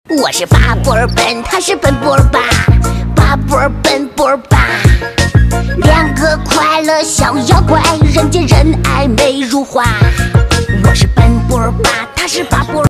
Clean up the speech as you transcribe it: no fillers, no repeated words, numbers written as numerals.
我是巴布尔本，他是本布尔巴，巴布尔本布尔巴，两个快乐小妖怪，人见人爱美如花。